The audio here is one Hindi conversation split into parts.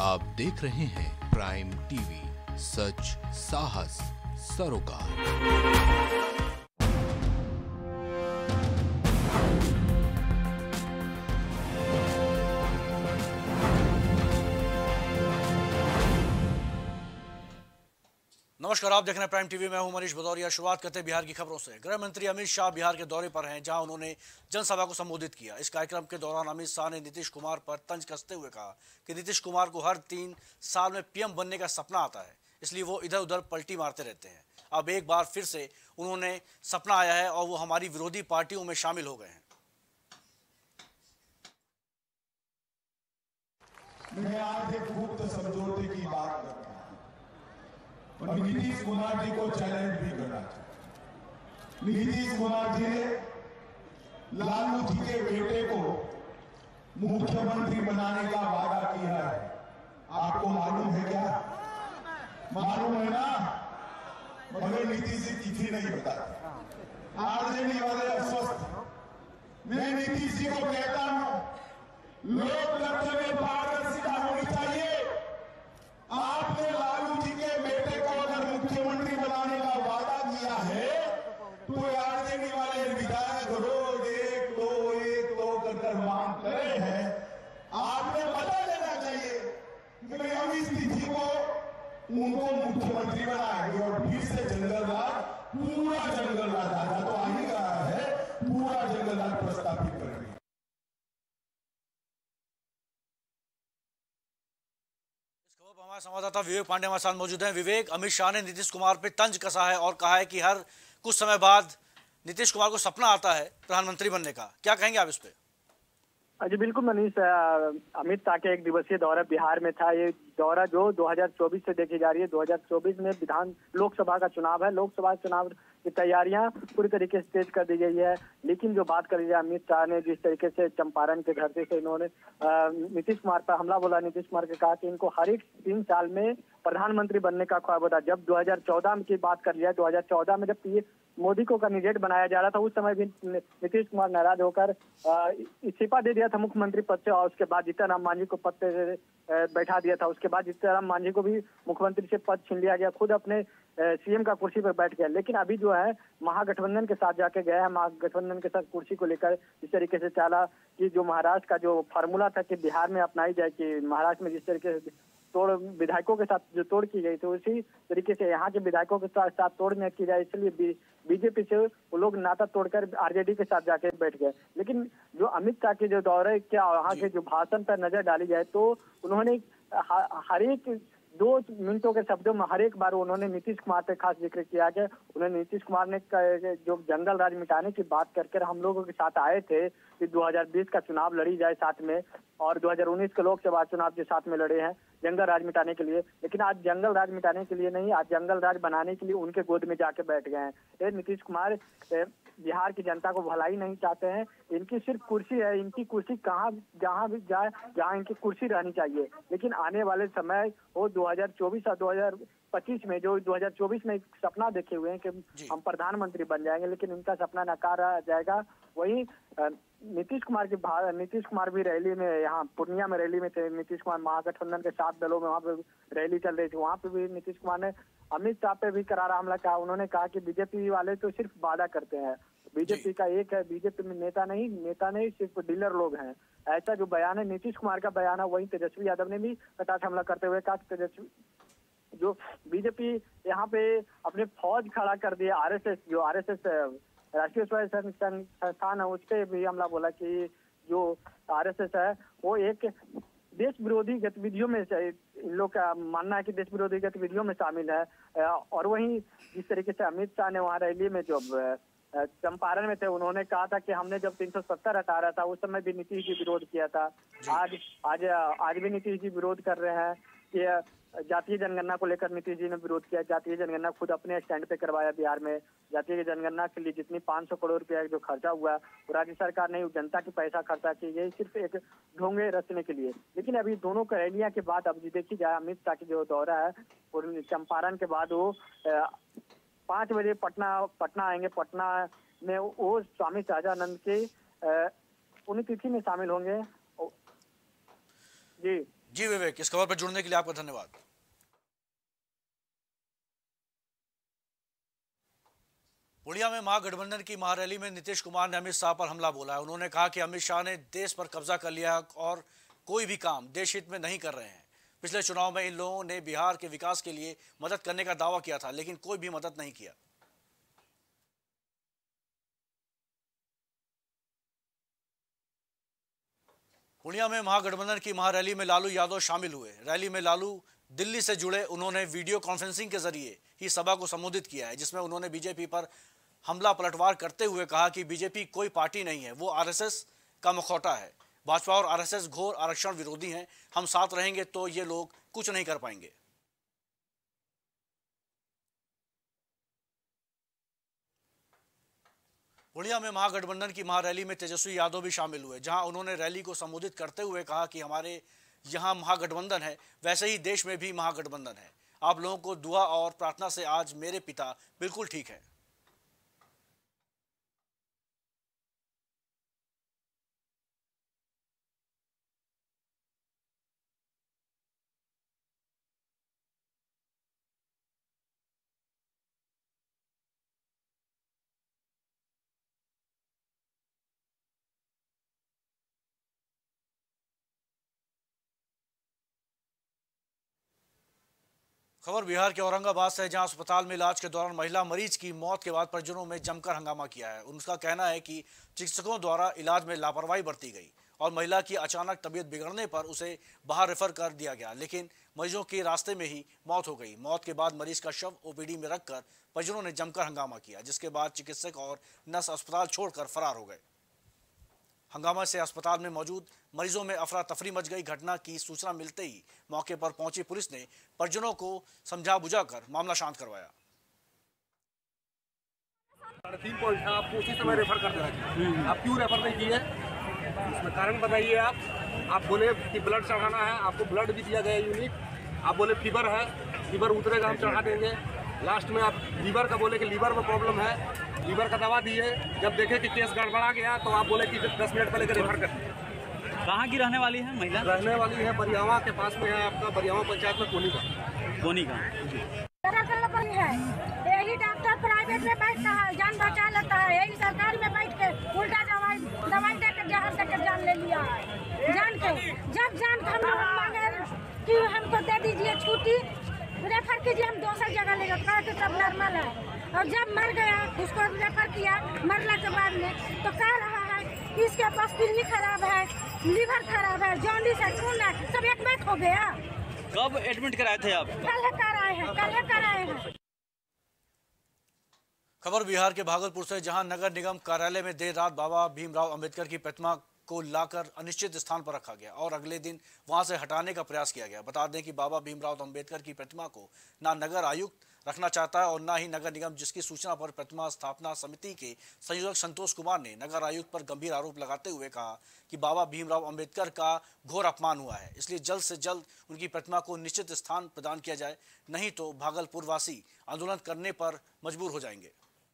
आप देख रहे हैं प्राइम टीवी, सच साहस सरोकार। नमस्कार, आप देख रहे हैं प्राइम टीवी। मैं हूं मनीष भदौरिया। शुरुआत करते हैं बिहार की खबरों से। गृह मंत्री अमित शाह बिहार के दौरे पर हैं, जहां उन्होंने जनसभा को संबोधित किया। इस कार्यक्रम के दौरान अमित शाह ने नीतीश कुमार पर तंज कसते हुए कहा कि नीतीश कुमार को हर 3 साल में पीएम बनने का सपना आता है, इसलिए वो इधर उधर पलटी मारते रहते हैं। अब एक बार फिर से उन्होंने सपना आया है और वो हमारी विरोधी पार्टियों में शामिल हो गए हैं। मैं आज एक गुप्त समझौते की बात कर रहा हूं और नीतीश कुमार जी को चैलेंज भी करना चाहता। नीतीश कुमार जी ने लालू जी के बेटे को मुख्यमंत्री बनाने का वादा किया है। आपको मालूम है क्या? मालूम है ना? मगर नीतीश जी तिथि नहीं बताते। आरजेडी वाले अस्वस्थ। मैं नीतीश जी को कहता हूं, लोकतंत्र में पारदर्शिता होनी चाहिए। आपने लालू जी के बेटे को अगर मुख्यमंत्री बनाने का वादा किया है तो आरजेडी वाले विधायक रोज एक दो कर मांग करे हैं। आपने बता देना चाहिए कि भाई हम इस तिथि को उनको मुख्यमंत्री बनाएंगे और फिर से जंगल राज, पूरा जंगल राज आजा तो आ ही रहा है, पूरा जंगल राज प्रस्तावित करेंगे। हमारे संवाददाता विवेक पांडे हमारे साथ मौजूद हैं। विवेक, अमित शाह ने नीतीश कुमार पर तंज कसा है और कहा है कि हर कुछ समय बाद नीतीश कुमार को सपना आता है प्रधानमंत्री बनने का। क्या कहेंगे आप इस पे? जी बिल्कुल मनीष, अमित शाह के एक दिवसीय दौरा बिहार में था। ये दौरा जो 2024 से देखी जा रही है। 2024 में लोकसभा का चुनाव है। लोकसभा चुनाव की तैयारियां पूरी तरीके से तेज कर दी गई है। लेकिन जो बात करी जाए, अमित शाह ने जिस तरीके से चंपारण के धरती से इन्होंने नीतीश कुमार पर हमला बोला, नीतीश कुमार के कहा कि इनको हर एक 3 साल में प्रधानमंत्री बनने का ख्वाब होता। जब 2014 की बात कर लिया, 2014 में जब मोदी को कैंडिडेट बनाया जा रहा था, उस समय भी नीतीश कुमार नाराज होकर इस्तीफा दे दिया था मुख्यमंत्री पद से और उसके बाद जीतन राम मांझी को पद पे बैठा दिया था। उसके बाद जीतन राम मांझी को भी मुख्यमंत्री से पद छीन लिया गया, खुद अपने सीएम का कुर्सी पर बैठ गया। लेकिन अभी जो है महागठबंधन के साथ जाके गया है। महागठबंधन के साथ कुर्सी को लेकर इस तरीके से चाला कि जो महाराष्ट्र का जो फार्मूला था कि बिहार में अपनाई जाए, कि महाराष्ट्र में जिस तरीके से तोड़ विधायकों के साथ जो तोड़ की गई थी, उसी तरीके से यहाँ के विधायकों के साथ तोड़ न की जाए, इसलिए बीजेपी से वो लोग नाता तोड़कर आरजेडी के साथ जाके बैठ गए। लेकिन जो अमित शाह के जो दौरे क्या वहाँ के जो भाषण पर नजर डाली जाए तो उन्होंने हर एक 2 मिनटों के शब्दों में हर एक बार उन्होंने नीतीश कुमार पे खास जिक्र किया कि उन्होंने नीतीश कुमार ने जो जंगल राज मिटाने की बात करके हम लोगों के साथ आए थे कि 2020 का चुनाव लड़ी जाए साथ में, और 2019 के लोकसभा चुनाव के साथ में लड़े हैं जंगल राज मिटाने के लिए। लेकिन आज जंगल राज मिटाने के लिए नहीं, आज जंगल राज बनाने के लिए उनके गोद में जाके बैठ गए हैं। ये नीतीश कुमार बिहार की जनता को भलाई नहीं चाहते हैं। इनकी सिर्फ कुर्सी है, इनकी कुर्सी जहाँ भी जाए जहाँ इनकी कुर्सी रहनी चाहिए। लेकिन आने वाले समय वो 2024 और 2025 में, जो 2024 में एक सपना देखे हुए हैं कि हम प्रधानमंत्री बन जाएंगे, लेकिन इनका सपना नकारा जाएगा। वही नीतीश कुमार भी रैली में, यहाँ पूर्णिया में रैली में थे। नीतीश कुमार महागठबंधन के 7 दलों में वहाँ पे रैली चल रही थी, वहाँ पे भी नीतीश कुमार ने अमित शाह पे भी करारा हमला कहा। उन्होंने कहा कि बीजेपी वाले तो सिर्फ वादा करते हैं, बीजेपी का एक है, बीजेपी में नेता नहीं सिर्फ डीलर लोग हैं। ऐसा जो बयान है नीतीश कुमार का बयान है, वही तेजस्वी यादव ने भी कटाक्ष हमला करते हुए कहा कि तेजस्वी जो बीजेपी यहाँ पे अपने फौज खड़ा कर दिया, आरएसएस राष्ट्रीय स्वयं संस्थान है, उस पर भी हमला बोला कि जो आरएसएस है वो एक देश विरोधी गतिविधियों में, इन लोग का मानना है कि देश विरोधी गतिविधियों में शामिल है। और वहीं जिस तरीके से अमित शाह ने वहाँ रैली में जो चंपारण में थे, उन्होंने कहा था कि हमने जब 370 हटा रहा था उस समय भी नीतीश जी विरोध किया था। आज भी नीतीश जी विरोध कर रहे हैं कि जातीय जनगणना को लेकर नीतीश जी ने विरोध किया। जातीय जनगणना खुद अपने स्टैंड पे करवाया बिहार में। जातीय जनगणना के लिए जितनी 500 करोड़ रुपया जो खर्चा हुआ वो राज्य सरकार ने जनता की पैसा खर्चा की, यही सिर्फ एक ढोंगे रचने के लिए। लेकिन अभी दोनों रैलियां के बाद अब देखी जाए, अमित शाह की जो दौरा है और चंपारण के बाद वो 5 बजे पटना आएंगे। पटना में वो स्वामी सहजानंद के पुण्यतिथि में शामिल होंगे। जी जी विवेक, इस खबर पर जुड़ने के लिए आपका धन्यवाद। पूर्णिया में महागठबंधन की महारैली में नीतीश कुमार ने अमित शाह पर हमला बोला है। उन्होंने कहा कि अमित शाह ने देश पर कब्जा कर लिया और कोई भी काम देश हित में नहीं कर रहे हैं। पिछले चुनाव में इन लोगों ने बिहार के विकास के लिए मदद करने का दावा किया था, लेकिन कोई भी मदद नहीं किया। पूर्णिया में महागठबंधन की महारैली में लालू यादव शामिल हुए। रैली में लालू दिल्ली से जुड़े। उन्होंने वीडियो कॉन्फ्रेंसिंग के जरिए ही सभा को संबोधित किया है, जिसमें उन्होंने बीजेपी पर हमला पलटवार करते हुए कहा कि बीजेपी कोई पार्टी नहीं है, वो आरएसएस का मुखौटा है। भाजपा और आरएसएस घोर आरक्षण विरोधी हैं। हम साथ रहेंगे तो ये लोग कुछ नहीं कर पाएंगे। पूर्णिया में महागठबंधन की महारैली में तेजस्वी यादव भी शामिल हुए, जहां उन्होंने रैली को संबोधित करते हुए कहा कि हमारे यहाँ महागठबंधन है, वैसे ही देश में भी महागठबंधन है। आप लोगों को दुआ और प्रार्थना से आज मेरे पिता बिल्कुल ठीक है। खबर बिहार के औरंगाबाद से, जहां अस्पताल में इलाज के दौरान महिला मरीज की मौत के बाद परिजनों में जमकर हंगामा किया है। उनका कहना है कि चिकित्सकों द्वारा इलाज में लापरवाही बरती गई और महिला की अचानक तबीयत बिगड़ने पर उसे बाहर रेफर कर दिया गया, लेकिन मरीजों के रास्ते में ही मौत हो गई। मौत के बाद मरीज का शव ओपीडी में रखकर परिजनों ने जमकर हंगामा किया, जिसके बाद चिकित्सक और नर्स अस्पताल छोड़कर फरार हो गए। हंगामा से अस्पताल में मौजूद मरीजों में अफरा तफरी मच गई। घटना की सूचना मिलते ही मौके पर पहुंची पुलिस ने परिजनों को समझा बुझाकर मामला शांत करवाया। 3 पॉइंट है, आपको उसी समय रेफर कर देना। आप क्यों रेफर नहीं किए, इसमें कारण बताइए। आप बोले कि ब्लड चढ़ाना है, आपको ब्लड भी दिया गया यूनिट। आप बोले फीवर है, फीवर उतरेगा हम चढ़ा देंगे। लास्ट में आप लीवर का बोले कि लीवर में प्रॉब्लम है, लीवर का दवा दिए। जब देखे कि केस गड़बड़ा गया तो आप बोले कि 10 मिनट पहले रेफर कर दिए। कहाँ की रहने वाली है महिला? रहने वाली है बरियावा के पास में है, आपका बरियावा पंचायत में कोनी का। यही डॉक्टर प्राइवेट में बैठता है, जान बचा लेता है। यही सरकारी में बैठ के उल्टा दवाई देकर जहर देकर जान ले लिया है। जान के जब जान के हम लोग मांगे कि हमको दे दीजिए छुट्टी, रेफर कीजिए, हम दूसरी जगह ले जाते हैं, सब नॉर्मल है। और जब मर गया उसको रेफर किया, मरने के बाद में तो कह रहा है कि इसके पास किडनी खराब है, लीवर खराब है, जॉन्डिस है, खून है, सब एक बैठ हो गया। कब एडमिट कराए थे आप? कल कराए हैं। खबर बिहार के भागलपुर से, जहां नगर निगम कार्यालय में देर रात बाबा भीमराव अंबेडकर की प्रतिमा को लाकर अनिश्चित स्थान पर रखा गया और अगले दिन वहां से हटाने का प्रयास किया गया। बता दें कि बाबा भीमराव अंबेडकर की प्रतिमा को ना नगर आयुक्त रखना चाहता है और ना ही नगर निगम, जिसकी सूचना पर प्रतिमा स्थापना समिति के संयोजक संतोष कुमार ने नगर आयुक्त पर गंभीर आरोप लगाते हुए कहा कि बाबा भीमराव अंबेडकर का घोर अपमान हुआ है, इसलिए जल्द से जल्द उनकी प्रतिमा को निश्चित स्थान प्रदान किया जाए, नहीं तो भागलपुर वासी आंदोलन करने पर मजबूर हो जाएंगे।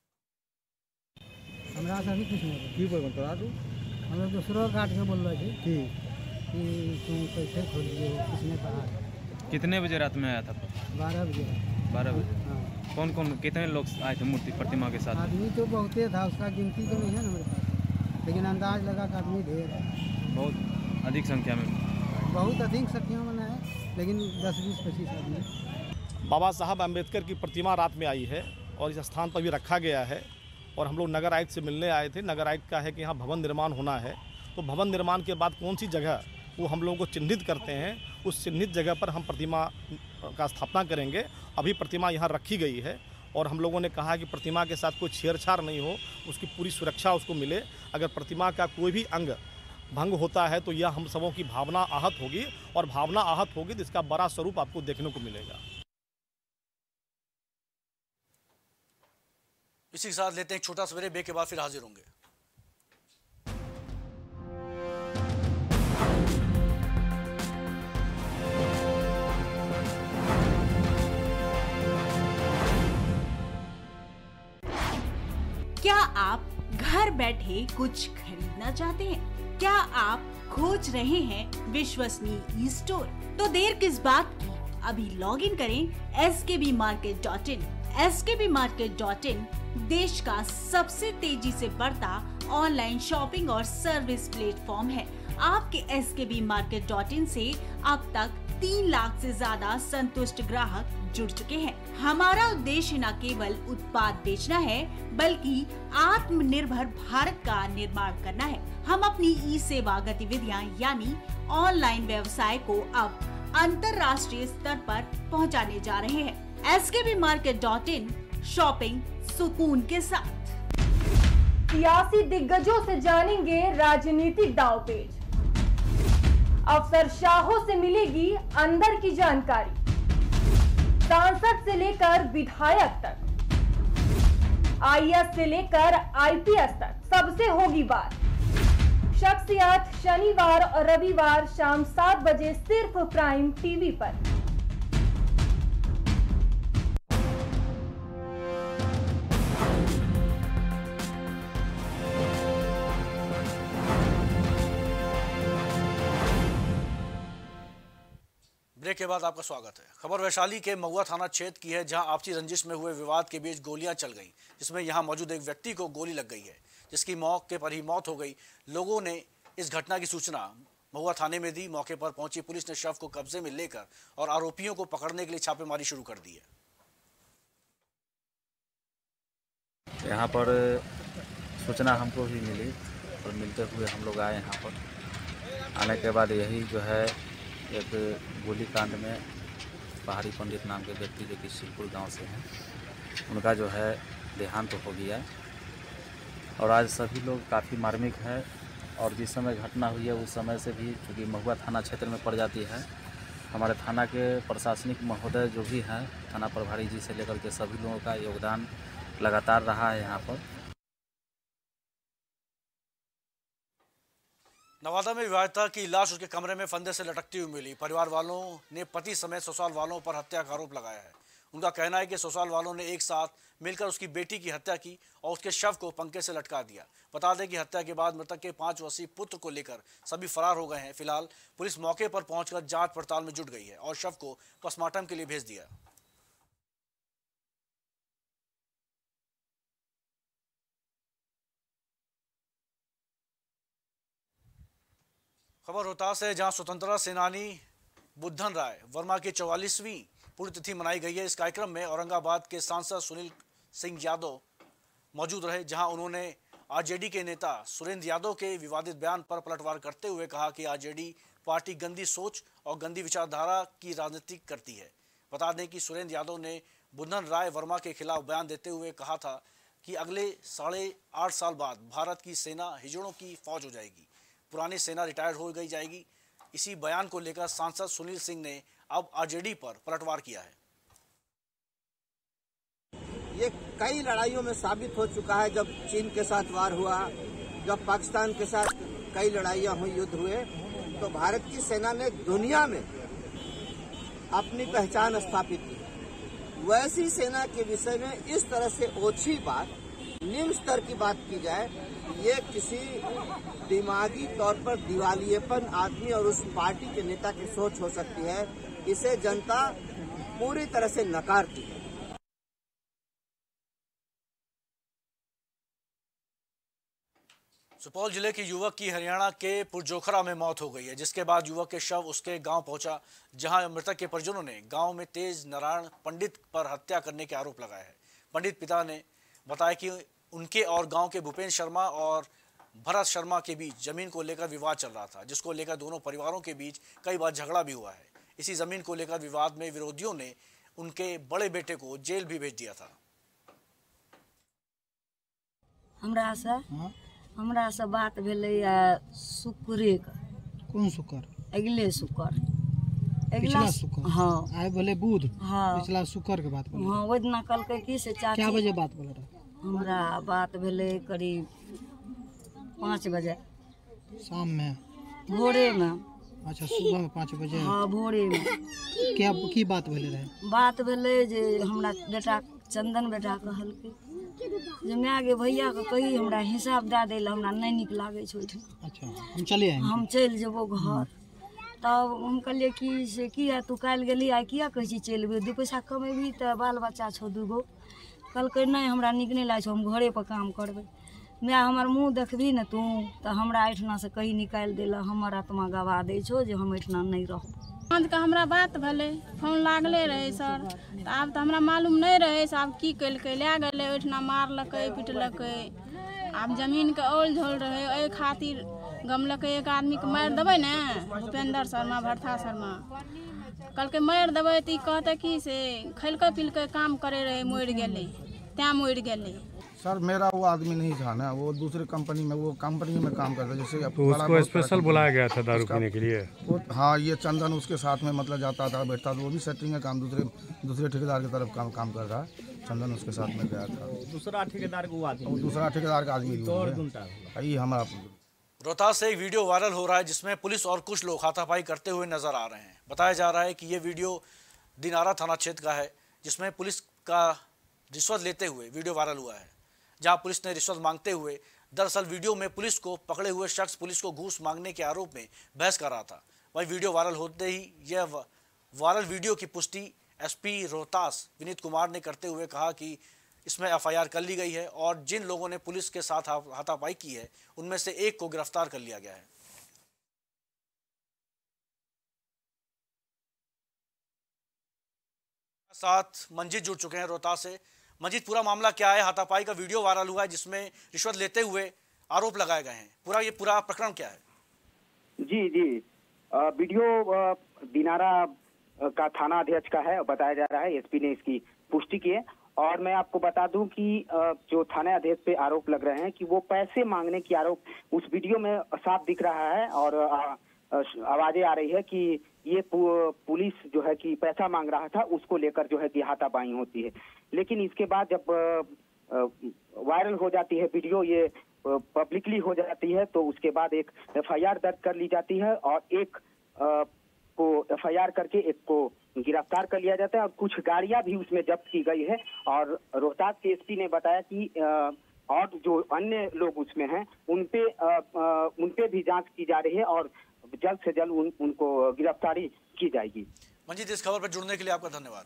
हमरा से कुछ नहीं की बोल बता दो, हम दूसरा काट के बोल रहे थे कि तुम कैसे खोल दिए, किसने कहा? कितने बजे रात में आया था? 12 बजे। 12 बजे। हाँ। कौन कौन कितने लोग आए थे मूर्ति प्रतिमा के साथ? आदमी तो बहुते था, उसका गिनती तो नहीं है ना मेरे पास, लेकिन अंदाज लगा कि आदमी ढेर है। बहुत अधिक संख्या में? बहुत अधिक संख्या में है, लेकिन 10, 20, 25 आदमी। बाबा साहब अम्बेडकर की प्रतिमा रात में आई है और इस स्थान पर भी रखा गया है और हम लोग नगर आयुक्त से मिलने आए थे। नगर आयुक्त का है कि यहाँ भवन निर्माण होना है, तो भवन निर्माण के बाद कौन सी जगह वो हम लोगों को चिन्हित करते हैं, उस चिन्हित जगह पर हम प्रतिमा का स्थापना करेंगे। अभी प्रतिमा यहाँ रखी गई है और हम लोगों ने कहा कि प्रतिमा के साथ कोई छेड़छाड़ नहीं हो, उसकी पूरी सुरक्षा उसको मिले। अगर प्रतिमा का कोई भी अंग भंग होता है तो यह हम सबों की भावना आहत होगी और भावना आहत होगी तो इसका बड़ा स्वरूप आपको देखने को मिलेगा। इसी के साथ लेते हैं एक छोटा सवेरे ब्रेक के बाद फिर हाजिर होंगे। क्या आप घर बैठे कुछ खरीदना चाहते हैं? क्या आप खोज रहे हैं विश्वसनीय ई स्टोर, तो देर किस बात की, अभी लॉग इन करें skbmarket.in। skbmarket.in देश का सबसे तेजी से बढ़ता ऑनलाइन शॉपिंग और सर्विस प्लेटफॉर्म है। आपके skbmarket.in से अब तक 3 लाख से ज्यादा संतुष्ट ग्राहक जुड़ चुके हैं। हमारा उद्देश्य न केवल उत्पाद बेचना है, बल्कि आत्मनिर्भर भारत का निर्माण करना है। हम अपनी ई सेवा गतिविधियां यानी ऑनलाइन व्यवसाय को अब अंतर्राष्ट्रीय स्तर पर पहुंचाने जा रहे हैं। skbmarket.in, शॉपिंग सुकून के साथ। सियासी दिग्गजों से जानेंगे राजनीतिक दांवपेच, अफसरशाहों से मिलेगी अंदर की जानकारी, सांसद से लेकर विधायक तक, आईएएस से लेकर आईपीएस तक सबसे होगी बात। शख्सियत शनिवार और रविवार शाम 7 बजे सिर्फ प्राइम टीवी पर। ब्रेक के बाद आपका स्वागत है। खबर वैशाली के महुआ थाना क्षेत्र की है, जहां आपसी रंजिश में हुए विवाद के बीच गोलियां चल गईं, जिसमें यहां मौजूद एक व्यक्ति को गोली लग गई है, जिसकी मौके पर ही मौत हो गई। लोगों ने इस घटना की सूचना महुआ थाने में दी। मौके पर पहुंची पुलिस ने शव को कब्जे में लेकर और आरोपियों को पकड़ने के लिए छापेमारी शुरू कर दी है। यहाँ पर सूचना हमको भी मिली और मिलते हुए हम लोग आए यहाँ पर। आने के बाद यही जो है एक गोलीकांड में पहाड़ी पंडित नाम के व्यक्ति जो कि शिवपुर गांव से हैं, उनका जो है देहांत हो गया और आज सभी लोग काफ़ी मार्मिक है। और जिस समय घटना हुई है उस समय से भी, चूँकि महुआ थाना क्षेत्र में पड़ जाती है, हमारे थाना के प्रशासनिक महोदय जो भी हैं, थाना प्रभारी जी से लेकर के सभी लोगों का योगदान लगातार रहा है यहाँ पर। नवादा में विवाहिता की लाश उसके कमरे में फंदे से लटकती हुई मिली। परिवार वालों ने पति समेत ससुराल वालों पर हत्या का आरोप लगाया है। उनका कहना है कि ससुराल वालों ने एक साथ मिलकर उसकी बेटी की हत्या की और उसके शव को पंखे से लटका दिया। बता दें कि हत्या के बाद मृतक के 5 वर्षीय पुत्र को लेकर सभी फरार हो गए हैं। फिलहाल पुलिस मौके पर पहुंचकर जांच पड़ताल में जुट गई है और शव को पोस्टमार्टम के लिए भेज दिया। खबर रोहतास है, जहां स्वतंत्रता सेनानी बुद्धन राय वर्मा की 44वीं पुण्यतिथि मनाई गई है। इस कार्यक्रम में औरंगाबाद के सांसद सुनील सिंह यादव मौजूद रहे, जहां उन्होंने आरजेडी के नेता सुरेंद्र यादव के विवादित बयान पर पलटवार करते हुए कहा कि आरजेडी पार्टी गंदी सोच और गंदी विचारधारा की राजनीति करती है। बता दें कि सुरेंद्र यादव ने बुद्धन राय वर्मा के खिलाफ बयान देते हुए कहा था कि अगले 8.5 साल बाद भारत की सेना हिजड़ों की फौज हो जाएगी, पुरानी सेना रिटायर्ड हो गई जाएगी। इसी बयान को लेकर सांसद सुनील सिंह ने अब आरजेडी पर पलटवार किया है। ये कई लड़ाइयों में साबित हो चुका है। जब चीन के साथ वार हुआ, जब पाकिस्तान के साथ कई लड़ाइयां हुई, युद्ध हुए, तो भारत की सेना ने दुनिया में अपनी पहचान स्थापित की। वैसी सेना के विषय में इस तरह से ओछी बात, निम्न स्तर की बात की जाए, ये किसी दिमागी तौर पर दिवालियेपन आदमी और उस पार्टी के नेता की सोच हो सकती है। इसे जनता पूरी तरह से नकारती है। सुपौल जिले के युवक की हरियाणा के पुरजोखरा में मौत हो गई है, जिसके बाद युवक के शव उसके गांव पहुंचा, जहां मृतक के परिजनों ने गांव में तेज नारायण पंडित पर हत्या करने के आरोप लगाए हैं। पंडित पिता ने बताया कि उनके और गांव के भूपेन्द्र शर्मा और भरत शर्मा के बीच जमीन को लेकर विवाद चल रहा था, जिसको लेकर दोनों परिवारों के बीच कई बार झगड़ा भी हुआ है। इसी जमीन को लेकर विवाद में विरोधियों ने उनके बड़े बेटे को जेल भी भेज दिया था। हमरा से बात भेलै शुक्रे का। कौन शुक्र? अगले शुक्र। पिछला शुक्र? हाँ। आए बोले बुध? हाँ। पिछला शुक्र के बात बोले? हाँ, वो दिना कहलकै कि से चाची। क्या बजे बात बोले रहे? हमरा बात भेलै करीब 5 बजे। शाम में? भोरे में। अच्छा, सुबह में 5 बजे? हाँ, भोरे में। क्या की बात भेले रहे? बात भेलै जे हमरा बेटा चंदन बेटा कहलकै। जे मैं आगे भैया के कही हमरा हिसाब दे दे ला, हमरा नहीं निक लागे छै ओहिठाम। अच्छा, हम चले आए, हम चल जेबो घर। तब हम कहलिए कि से किया तू काल गेली आ किया कहै छी चलि दू पैसा कमेबी तऽ बाल बच्चा छौ दूगो। कहलकै नहीं हमरा निक नहीं लागे छौ, हम घरे पर काम करबै। मैं हमर मुँह देखबी न तू तऽ हमरा एहिठना से कहीं निकालि देला, हमर आत्मा गवा दै छौ जे हम एहिठना नहीं रहब। के हमरा बात भले फोन लागले रहे सर, तो आब तो हमरा मालूम नहीं रहे से आब की कलकै, लै गेलै ओहिठना मारलकै पिटलकै। आब जमीन के ओल झोल रहे, एहि खातिर गमलकै एक आदमी के मारि देबै ने, भूपेंद्र शर्मा भरथा शर्मा कहलकै मारि देबै तऽ ई कहते कि से खैलकै पिलकै काम करे रहे मरि गेलै, तैं मरि गेलै। सर मेरा वो आदमी नहीं था ना, वो दूसरे कंपनी में, वो कंपनी में काम करता जैसे तो उसको स्पेशल बुलाया गया था दारू पीने के लिए। हाँ, ये चंदन उसके साथ में मतलब जाता था बैठता था, वो भी सेटिंग का काम दूसरे ठेकेदार की तरफ काम कर रहा है। चंदन उसके साथ में गया था। दूसरा ठेकेदार का आदमी यही हमारा। रोहतास से एक वीडियो वायरल हो रहा है जिसमें पुलिस और कुछ लोग हाथापाई करते हुए नजर आ रहे हैं। बताया जा रहा है कि ये वीडियो दिनारा थाना क्षेत्र का है, जिसमें पुलिस का रिश्वत लेते हुए वीडियो वायरल हुआ है, जहां पुलिस ने रिश्वत मांगते हुए, दरअसल वीडियो में पुलिस को पकड़े हुए शख्स पुलिस को घूस मांगने के आरोप में बहस कर रहा था। वहीं वीडियो वायरल होते ही यह वायरल वीडियो की पुष्टि एसपी रोहतास विनीत कुमार ने करते हुए कहा कि इसमें एफआईआर कर ली गई है और जिन लोगों ने पुलिस के साथ हाथापाई की है उनमें से एक को गिरफ्तार कर लिया गया है। साथ मंजीत जुड़ चुके हैं रोहतास से। मंजीत, पूरा मामला क्या है? हाथापाई का वीडियो वायरल हुआ है जिसमें रिश्वत लेते हुए आरोप लगाए गए हैं, पूरा प्रकरण क्या है? जी वीडियो दिनारा का थाना अध्यक्ष का है, बताया जा रहा है। एसपी ने इसकी पुष्टि की है और मैं आपको बता दूं कि जो थाना अध्यक्ष पे आरोप लग रहे हैं कि वो पैसे मांगने की आरोप उस वीडियो में साफ दिख रहा है और आवाजें आ रही है कि ये पुलिस जो है कि पैसा मांग रहा था, उसको लेकर जो है कि हाथापाई होती है। लेकिन इसके बाद जब वायरल हो जाती है वीडियो, ये पब्लिकली हो जाती है, तो उसके बाद एक एफआईआर दर्ज कर ली जाती है और एक को एफआईआर करके एक को गिरफ्तार कर लिया जाता है और कुछ गाड़ियां भी उसमें जब्त की गई है। और रोहतास के एसपी ने बताया कि और जो अन्य लोग उसमें हैं उनपे भी जांच की जा रही है और जल्द से जल्द उनको गिरफ्तारी की जाएगी। मंजीत, इस खबर पर जुड़ने के लिए आपका धन्यवाद।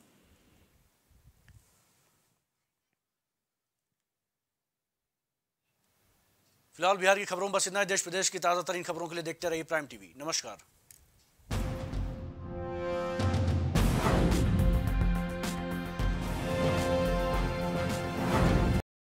फिलहाल बिहार की खबरों में बस इतना ही। देश प्रदेश की ताजा तरीन खबरों के लिए देखते रहिए प्राइम टीवी। नमस्कार।